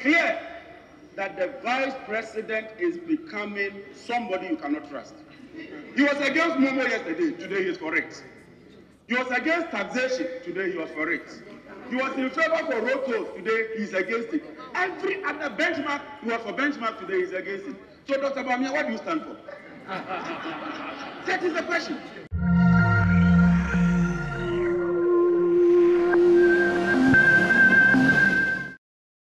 clear that the vice president is becoming somebody you cannot trust. He was against Momo yesterday, today he is for it. He was against taxation, today he was for it. He was in favor for road tolls, today he is against it. Every other benchmark, he was for benchmark, today he is against it. So Dr. Bawumia, what do you stand for? That is the question.